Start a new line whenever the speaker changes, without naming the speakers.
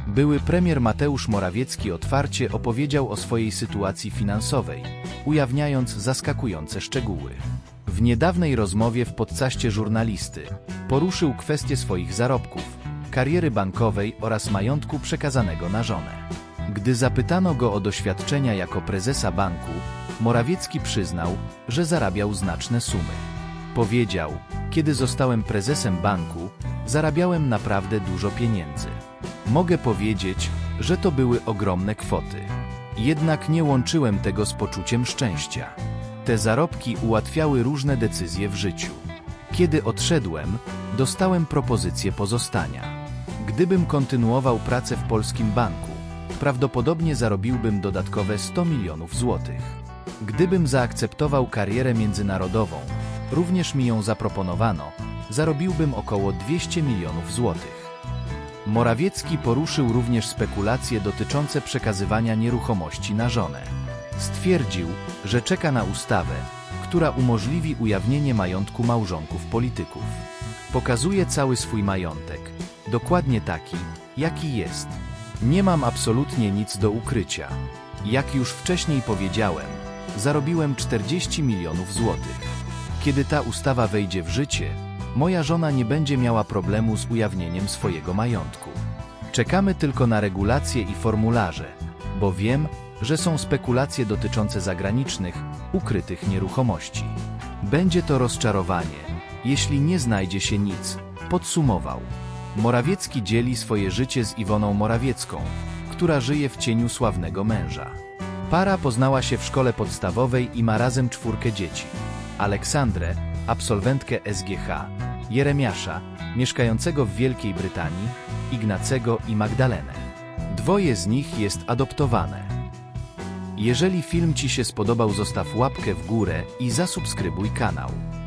Były premier Mateusz Morawiecki otwarcie opowiedział o swojej sytuacji finansowej, ujawniając zaskakujące szczegóły. W niedawnej rozmowie w podcaście Żurnalisty poruszył kwestię swoich zarobków, kariery bankowej oraz majątku przekazanego na żonę. Gdy zapytano go o doświadczenia jako prezesa banku, Morawiecki przyznał, że zarabiał znaczne sumy. Powiedział: kiedy zostałem prezesem banku, zarabiałem naprawdę dużo pieniędzy. Mogę powiedzieć, że to były ogromne kwoty. Jednak nie łączyłem tego z poczuciem szczęścia. Te zarobki ułatwiały różne decyzje w życiu. Kiedy odszedłem, dostałem propozycję pozostania. Gdybym kontynuował pracę w polskim banku, prawdopodobnie zarobiłbym dodatkowe 100 milionów złotych. Gdybym zaakceptował karierę międzynarodową, również mi ją zaproponowano, zarobiłbym około 200 milionów złotych. Morawiecki poruszył również spekulacje dotyczące przekazywania nieruchomości na żonę. Stwierdził, że czeka na ustawę, która umożliwi ujawnienie majątku małżonków polityków. Pokazuje cały swój majątek, dokładnie taki, jaki jest. Nie mam absolutnie nic do ukrycia. Jak już wcześniej powiedziałem, zarobiłem 40 milionów złotych. Kiedy ta ustawa wejdzie w życie, moja żona nie będzie miała problemu z ujawnieniem swojego majątku. Czekamy tylko na regulacje i formularze, bo wiem, że są spekulacje dotyczące zagranicznych, ukrytych nieruchomości. Będzie to rozczarowanie, jeśli nie znajdzie się nic, podsumował. Morawiecki dzieli swoje życie z Iwoną Morawiecką, która żyje w cieniu sławnego męża. Para poznała się w szkole podstawowej i ma razem 4 dzieci. Aleksandrę, absolwentkę SGH, Jeremiasza, mieszkającego w Wielkiej Brytanii, Ignacego i Magdalenę. 2 z nich jest adoptowane. Jeżeli film Ci się spodobał, zostaw łapkę w górę i zasubskrybuj kanał.